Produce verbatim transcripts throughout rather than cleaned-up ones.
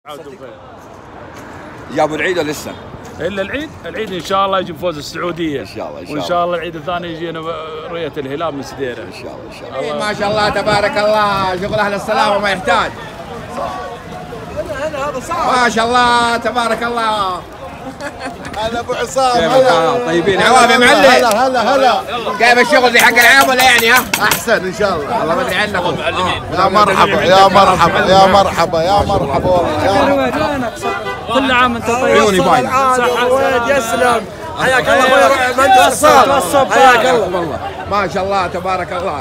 جابوا العيد ولا لسه؟ الا العيد، العيد ان شاء الله يجي بفوز السعوديه ان شاء الله ان شاء الله، وان شاء الله العيد الثاني يجينا رؤيه الهلال من سديره ان شاء الله ان شاء الله. ما شاء الله تبارك الله، شغل اهل السلامه ما يحتاج. ما شاء الله تبارك الله. هلا ابو عصام، هلا طيبين عوام يا معلم. هلا هلا هلا. جايب الشغل دي حق العام ولا يعني ها؟ احسن ان شاء الله. والله ما ادري عنكم. يا مرحبا يا مرحبا يا مرحبا يا مرحبا والله. كل عام انت طيب. عيوني باينه. صحة يسلم. حياك الله اخوي مهندس الصال. حياك الله. ما شاء الله تبارك الله.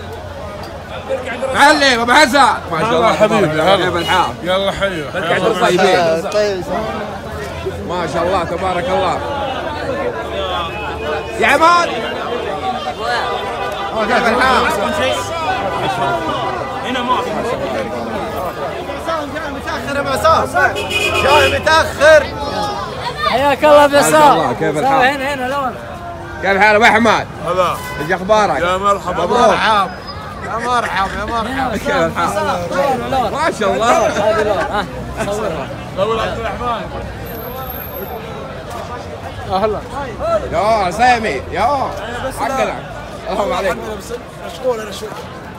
معلم ابو حسن ما شاء الله حبيبي. كيف الحال؟ يلا حيو. طيبين. طيب. ما شاء الله تبارك الله. يا عماد كيف الحال؟ هنا ما في جاي متاخر يا عصام، جاي متاخر. حياك الله ما شاء الله كيف الحال؟ هنا هنا لون. كيف الحال ابو احمد؟ هلا ايش اخبارك؟ يا مرحبا. مبروك. يا مرحبا يا مرحبا. كيف الحال؟ ما شاء الله. هذه لون. ها صورها. لو عبد الرحمن. اهلا. يا سامي يا حقنا. السلام عليكم. مشغول انا شوي.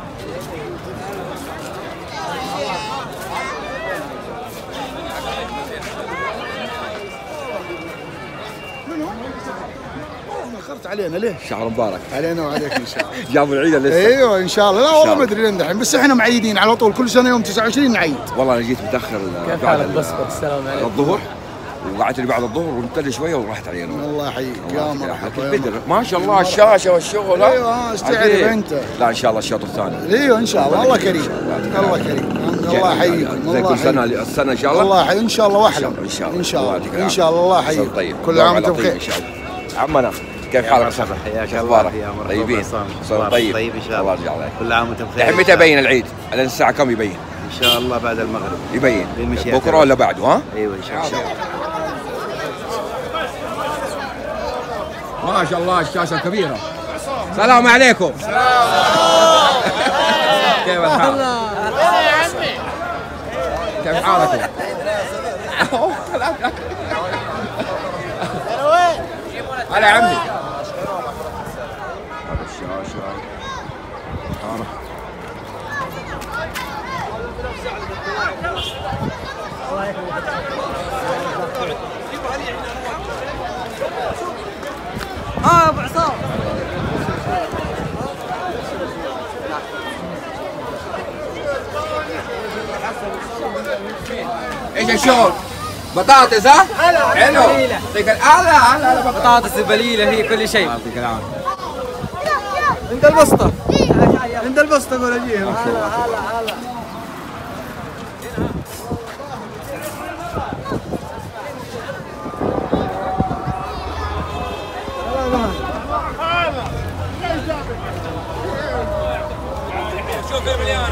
اخرت علينا ليه؟ شهر مبارك علينا وعليك ان شاء الله. جابوا العيد ولا لسه؟ ايوه ان شاء الله. لا والله ما ادري لين دحين، بس احنا معيدين على طول كل سنه يوم تسعة وعشرين نعيد. والله انا جيت متاخر كيف بعد حالك؟ ال- بس السلام عليكم. الظهر، وقعدت لي بعد الظهر ونمت شويه ورحت علينا. الله يحييك يا مرحبا. بدر ما شاء الله الشاشه والشغل. ها؟ ايوه استعرف عجيب. انت. لا ان شاء الله الشوط الثاني. ايوه ان شاء الله. الله كريم الله كريم. الله يحييكم. زي كل سنه السنه ان شاء الله. الله يحييك ان شاء الله واحلى. ان شاء الله ان شاء الله يعطيك ان شاء الله. الله يحييك. طيب كل عام وانتم طيب ان بخير. شاء الله. عمنا كيف حالك؟ مرحبا حياك اخبارك؟ الله يا مرحبا. طيبين. صار طيب طيب ان شاء الله الله. يرجع عليك. كل عام وانتم بخير. الحين متى يبين العيد؟ الان الساعه كم يبين؟ ان شاء الله بعد المغرب يبين بالمشيئة بكره ولا بعده؟ ها؟ ايوه ان شاء الله. ما شاء الله الشاشه الكبيره. السلام عليكم. كيف الحال؟ كيف حالكم؟ هلا يا عمي. هذا الشاشه. اه ابو عصام. ايش الشغل؟ بطاطس ها؟ حلو. يعطيك العافيه. هلا هلا بطاطس البليله هي كل شيء. يعطيك العافيه. عند البسطه. عند البسطه اقول اجيهم. هلا هلا هلا. شوف يا مليان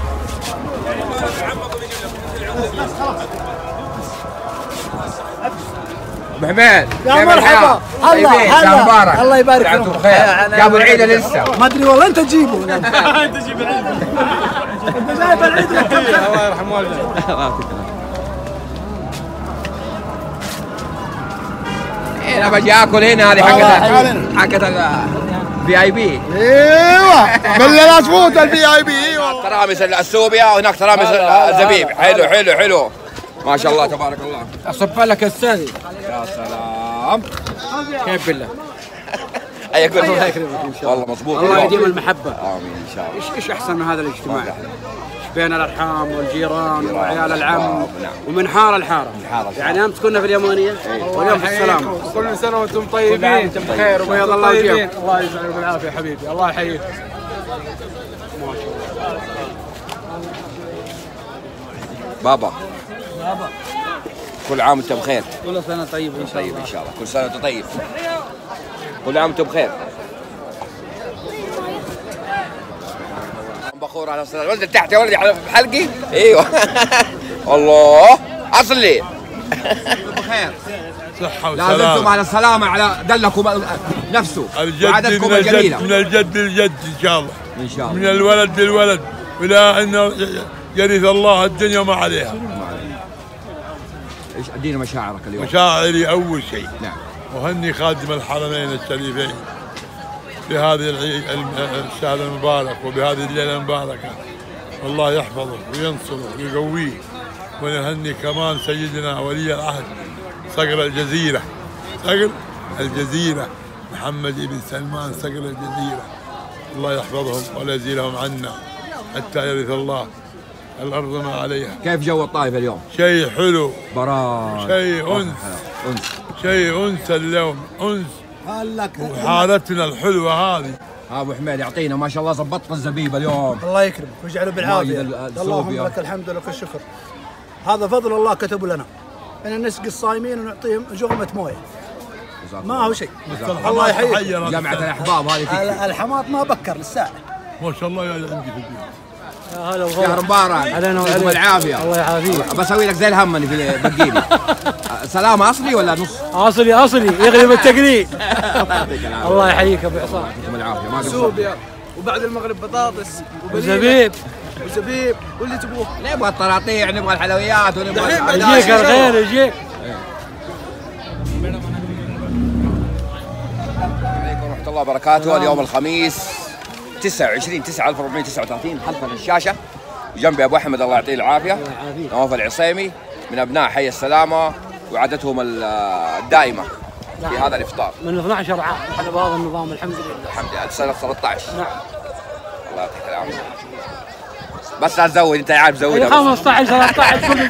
ابو حميد يا مرحبا. هلا هلا. مبارك. الله يبارك فيكم. فيكم. بخير. جابوا العيد لسه؟ ما ادري والله انت تجيبه. انت جيب العيد. انت جايب العيد. الله يرحم والديك. انا بجي اكل هنا. هذه حقت حقت الفي اي بي. ايوه بالله لا تفوت الفي اي بي. ايوه ترامس السوبيا وهناك ترامس الزبيب. حلو حلو حلو ما شاء الله تبارك الله. اصب لك الثاني. يا سلام. كيف بالله. ايك الله يكرمك ان شاء الله. والله مضبوط. الله يديم المحبه. امين ان شاء الله. ايش ايش احسن من هذا الاجتماع؟ بين الارحام والجيران وعيال العم ومن حاره لحاره. يعني امس كنا في اليمانيه واليوم في السلام. كل سنه وانتم طيبين. وانتم بخير وبيض الله وجهكم. الله يجعلكم بالعافيه حبيبي. الله يحييك. بابا بابا كل عام وانت بخير. كل سنه طيب ان شاء الله. طيب ان شاء الله. كل سنه وانت طيب. كل عام وانت بخير. بخور على الصلاة. ولد تحت يا ولدي على حلقي. ايوه. الله اصلي. بخير. صحة لا زلتم وسلامة. على السلامة على دلكم نفسه الجد وعادتكم من الجد الجميلة. من الجد للجد ان شاء الله. ان شاء الله. من الولد للولد، ولا انه يرث الله الدنيا ما عليها. ايش ادينا مشاعرك اليوم؟ مشاعري أول شيء نعم. أهني خادم الحرمين الشريفين بهذه العي- الم- الشهر المبارك وبهذه الليلة المباركة، والله يحفظه وينصره ويقويه. ونهني كمان سيدنا ولي العهد صقر الجزيرة، صقر الجزيرة محمد بن سلمان صقر الجزيرة، الله يحفظهم ولا يزيلهم عنا حتى يرث الله الأرض ما عليها. كيف جو الطائف اليوم؟ شيء حلو، براد شيء أنس، انس. شيء أنس اليوم، أنس وحالتنا الحلوة هذه. ها ابو حميد يعطينا ما شاء الله ظبطنا الزبيب اليوم. الله يكرمك ويجعله بالعافيه. مايد ال- اللهم الزوبيا. لك الحمد ولك الشكر. هذا فضل الله كتبه لنا ان نسقي الصايمين ونعطيهم جرمه مويه، ما هو شيء. الله يحييك. جامعة الاحباب هذه فيك. الحماط ما بكر للساعه. ما شاء الله يا عندي في البيت. يا هلا شهر مبارك يعطيكم العافيه. الله يعافيك. بسوي لك زي الهمني في بقيلي. سلام اصلي ولا نص؟ اصلي اصلي يغلب التقليد. الله يحييك ابو عصام. يعطيكم العافيه. ما قصرت. سوبيا وبعد المغرب بطاطس وزبيب وزبيب واللي تبغوه. نبغى الطراطيع نبغى الحلويات ونبغى يجيك الخير يجيك. عليكم ورحمة الله وبركاته. اليوم الخميس تسعة وعشرين تسعة ألف وأربعمائة وتسعة وثلاثين خلفنا الشاشة. جنبي أبو أحمد الله يعطيه العافية، نواف العصيمي من أبناء حي السلامة وعادتهم الدائمة في هذا الإفطار. من اثني عشر عام احنا بهذا النظام الحمد لله. الحمد لله سنة ثلاثة عشر. نعم. الله يعطيك العافية. بس لا تزود أنت عارف زودها. خمسة عشر ثلاثة عشر كل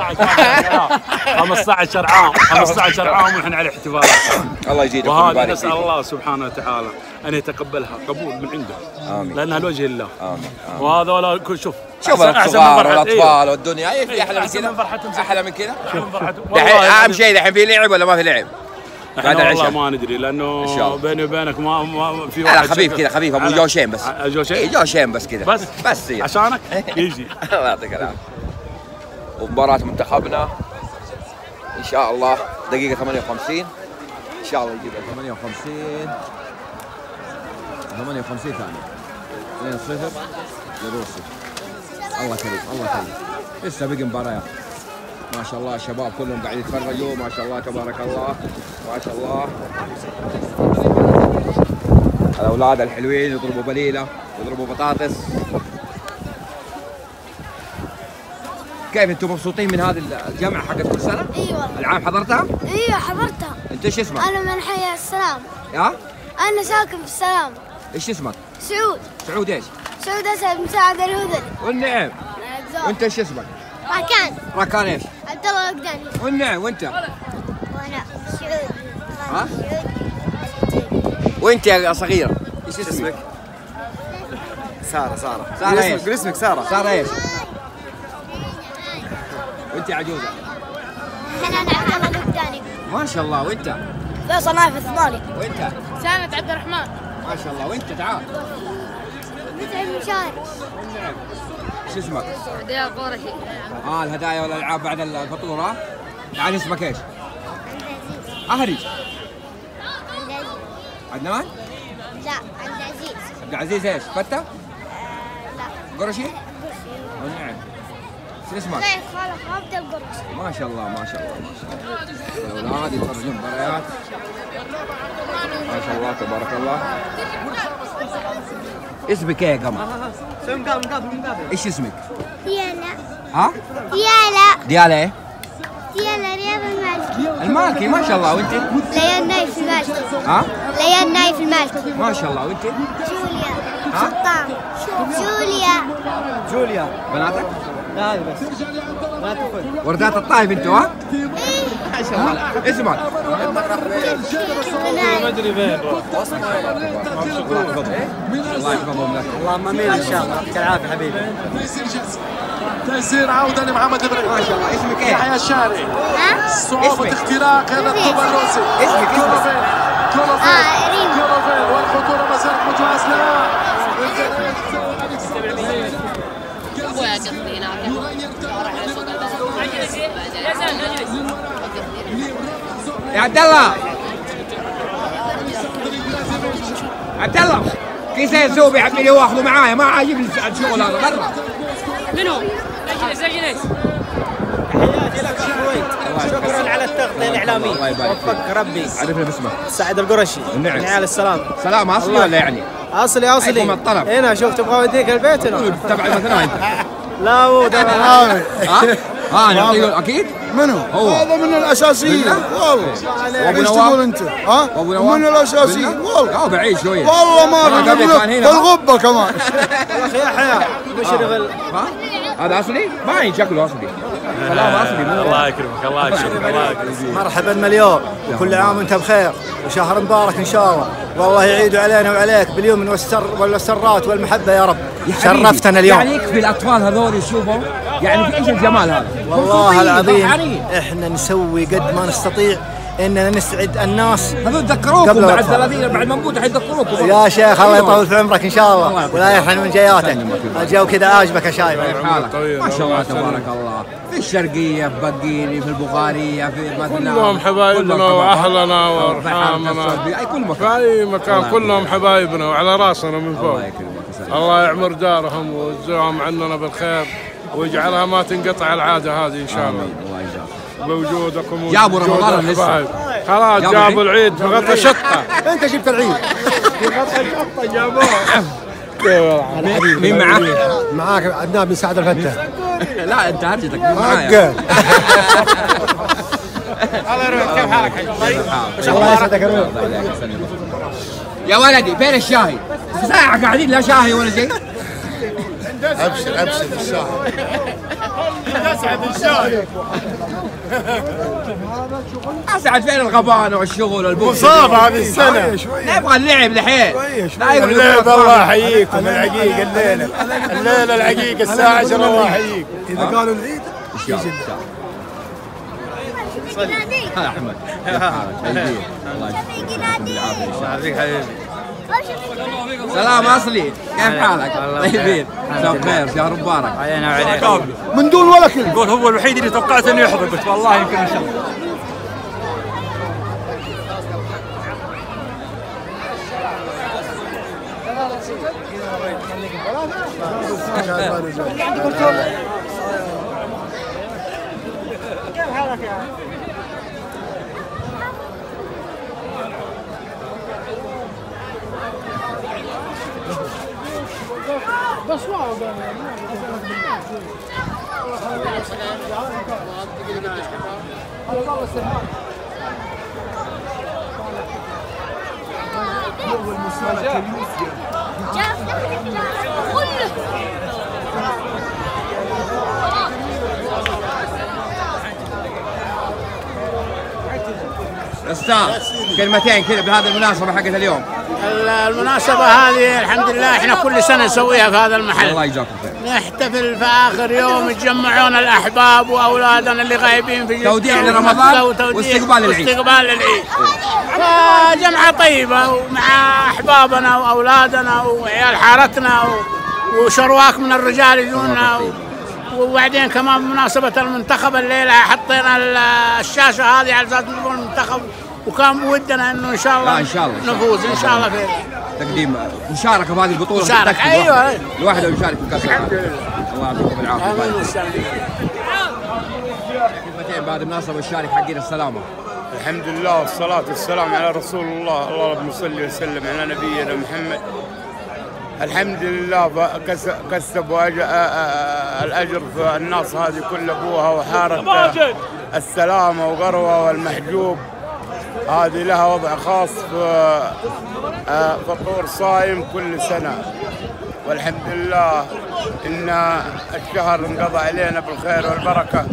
خمسة عشر عام خمسة عشر عام ونحن على احتفالات. الله يزيدك وهذه ويبارك نسأل فيك. الله سبحانه وتعالى أن يتقبلها قبول من عنده. آمين. لأنها لوجه الله. آمين. وهذا ولا كل شوف شوف أحسن- أحسن من الصغار فرحة- والأطفال والدنيا أي في إيه، أحلى من أحسن كذا؟ من فرحتهم. أحلى من كذا؟ أحسن من فرحتهم. دحين والله أهم شيء دحين في لعب ولا ما في لعب؟ بعد احنا والله العشاء. ما ندري لانه إن شاء الله. بيني وبينك ما, ما في لا واحد خفيف شكل- كذا خفيف ابو على- جوشين بس. ع- جوشين؟ اي جوشين بس كذا. بس بس هي. عشانك يجي. الله يعطيك العافيه. ومباراة منتخبنا ان شاء الله دقيقة ثمانية وخمسين ان شاء الله يجيب ثمانية وخمسين ثمانية وخمسين ثانية اثنين صفر لروسيا. الله كريم الله كريم. لسه بقي مباريات ما شاء الله. الشباب كلهم قاعد يتفرجوا ما شاء الله تبارك الله ما شاء الله. الاولاد الحلوين يضربوا بليله يضربوا بطاطس. كيف انتم مبسوطين من هذه الجامعه حقت كل سنه؟ اي والله. العام حضرتها؟ ايوه حضرتها. انت ايش اسمك؟ انا من حي السلام. ها؟ انا ساكن في السلام. ايش اسمك؟ سعود. سعود ايش؟ سعود اسد مساعد الهذلي. والنعم. وانت ايش اسمك؟ راكان. راكان ايش؟ عبد الله القداني. والنعم. وانت؟ وانا سعود. ها؟ وانت يا صغيره ايش اسمك؟ سارة سارة سارة ايش؟ قول اسمك سارة. سارة ايش؟ وانت يا عجوزه؟ حنان عبد الله القداني. ما شاء الله. وانت؟ فيصل نايف الثماني. وانت؟ سامة عبد الرحمن. ما شاء الله. وانت تعال. متعب مشاري. ايش اسمك؟ هدايا قرشي. اه الهدايا والالعاب بعد الفطور ها؟ تعال اسمك ايش؟ اهري. عدنان؟ لا عبد العزيز. عبد العزيز ايش؟ فتة؟ لا. قرشي؟ والنعم. شو اسمك؟ سيد خالد عبد القرشي. ما شاء الله ما شاء الله ما شاء الله. الاولاد يتفرجون مباريات ما شاء الله تبارك الله. اسمك ايه يا قمر؟ ايش اسمك؟ ديالا. ها؟ ديالا. ديالا ايه؟ ديالا رياض المالكي. المالكي ما شاء الله. وانت؟ ليان نايف المالكي. ها؟ ليان نايف المالكي. ما شاء الله. وانت؟ جوليا. ها؟ شطام. جوليا. جوليا. بناتك؟ لا بس لا تقول. وردات الطائف انتوا ها؟ ما شاء الله. اسمك؟ ما ادري فين. الله يحفظهم لك. اللهم امين ان شاء الله. يعطيك العافيه حبيبي. تيسير عودة لمحمد ابراهيم. ما شاء الله. اسمك ايه؟ يحيى الشاري. ها؟ صعوبة اختراق هذا الطوب الروسي. اسمك كولوفين. كولوفين. اه ريم. كولوفين والخطورة ما زالت متواصلة. يا عبد الله. عبد الله كيس يسوي يحبني واخذه معايا ما عاجبني الشغل هذا برا. منو؟ اجلس اجلس. تحياتي لك اخوي. التغطيه الاعلاميه. الله يبارك فيك. وفقك ربي. عرفنا باسمك. سعد القرشي. نعم. من عيال السلام. سلام اصلي ولا يعني؟ اصلي اصلي. حيكون الطلب. هنا شوف تبغى اوديك البيت هنا. تبع مثلا انت. لا هو ده ها؟ ها نعطيه اكيد؟ منو؟ هو هذا من الاساسيين والله. ايش تقول انت؟ ها؟ من الاساسيين والله. اه بعيد شويه. والله ما في الغبه كمان. يا اخي يحيى بشر غل. ها؟ هذا اصلي؟ باين شكله اصلي. كلام اصلي. الله يكرمك الله يكرمك الله يكرمك. مرحبا مليون وكل عام وانت بخير وشهر مبارك ان شاء الله، والله يعيد علينا وعليك باليمن والسر والسرات والمحبه يا رب. شرفتنا اليوم. يعني يكفي الاطفال هذول يشوفوا يعني في ايش الجمال هذا؟ والله العظيم احنا نسوي قد ما نستطيع اننا نسعد الناس. هذول ذكروكم بعد ثلاثين بعد ما نموت حيذكروكم يا شيخ. الله يطول في عمرك ان شاء الله ولا يحرم من جياتك. الجو كذا عاجبك يا شايف. ما شاء الله تبارك الله. في الشرقيه في بقيني في البخاريه في مثلا كلهم حبايبنا واهلنا وارحامنا اي كل مكان في اي مكان كلهم حبايبنا وعلى راسنا من فوق. الله يكرمك. الله يعمر دارهم ويجزاهم عننا بالخير ويجعلها ما تنقطع العاده هذه ان شاء الله. الله يجزاك. بوجودكم جابوا رمضان لسه. خلاص جابوا العيد في غطى شطه. انت جبت العيد في غطى شطه جابوه. مين معك؟ معاك عدنان بن سعد الفتاح. لا انت هرجتك معايا. الله يرحمك. كيف حالك حي؟ طيب الله يسعدك يا ولدي فين الشاهي؟ ساعة قاعدين لا شاهي ولا شيء. ابشر ابشر بالشاهي. اسعد الشاهي. اسعد فين الغبان والشغل والبوكس؟ مصاب هذه السنة. نبغى اللعب الحين. الليلة الله يحييكم العقيق الليلة. الليلة العقيق الساعة عشرة الله يحييك. اذا قالوا العيد ان شاء الله. هلا احمد. الله يعافيك حبيبي. سلام اصلي كيف حالك؟ طيبين مساء الخير شهر مبارك. علينا وعليك. من دون ولا كلمه. قول هو الوحيد اللي توقعت انه يحضر قلت والله يمكن ان شاء الله. كيف حالك يا بس واو استاذ كلمتين كذا بهذه المناسبة حقت اليوم. المناسبة هذه الحمد لله احنا كل سنة نسويها في هذا المحل. الله يجزاكم خير. نحتفل في آخر يوم يتجمعون الأحباب وأولادنا اللي غايبين في توديع لرمضان واستقبال العيد. واستقبال العيد. فجمعة طيبة ومع أحبابنا وأولادنا وعيال حارتنا وشرواك من الرجال يجونا. وبعدين كمان بمناسبة المنتخب الليلة حطينا الشاشة هذه على أساس نقول المنتخب وكان بودنا انه ان شاء الله ان شاء الله نفوز ان شاء الله في تقديم مشاركه بهذه البطوله. مشاركه ايوه الواحد يشارك في كاس العالم. الله يعطيكم العافيه. كلمتين بعد المناسبه الشارك حقين السلامه. الحمد لله والصلاه والسلام على رسول الله. اللهم صل وسلم على نبينا محمد. الحمد لله كسب الاجر في الناس هذه كل ابوها وحاره السلامه وغروه والمحجوب. هذه لها وضع خاص في فطور صايم كل سنة، والحمد لله إن الشهر انقضى علينا بالخير والبركة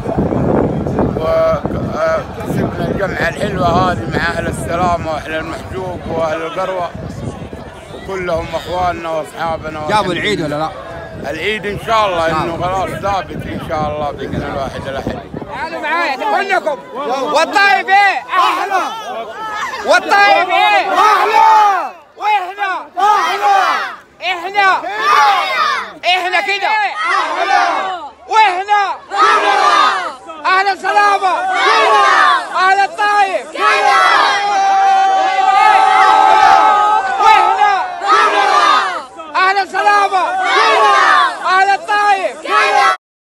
وكسبنا الجمعة الحلوة هذه مع أهل السلامة وأهل المحجوب وأهل القروة وكلهم أخواننا وأصحابنا. جابوا العيد ولا لا؟ العيد إن شاء الله إنه خلاص ثابت إن شاء الله بإذن الواحد الأحد. تعالوا معايا كلكم. والطايف ايه؟ احلى. والطايف ايه؟ احلى. واحنا احلى. احنا احنا كده احلى. واحنا